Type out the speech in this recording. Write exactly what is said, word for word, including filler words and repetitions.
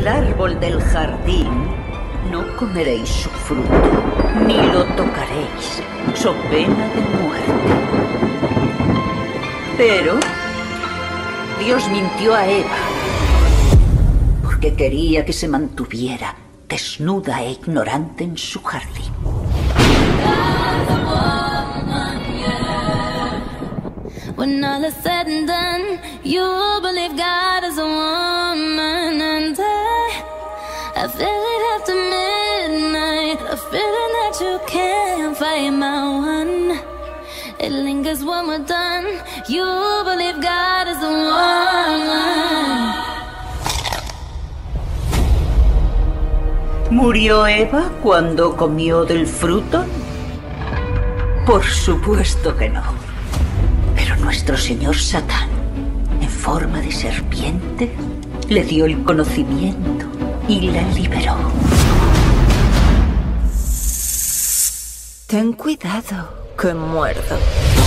del árbol del jardín no comeréis su fruto, ni lo tocaréis, so pena de muerte. Pero Dios mintió a Eva, porque quería que se mantuviera desnuda e ignorante en su jardín. When all is said and done, you believe God is a woman, and I, I feel it after midnight, a feeling that you can't fight my one. It lingers when we're done. You believe God is a woman. ¿Murió Eva cuando comió del fruto? Por supuesto que no. Pero nuestro señor Satán, en forma de serpiente, le dio el conocimiento y la liberó. Ten cuidado, que muerdo.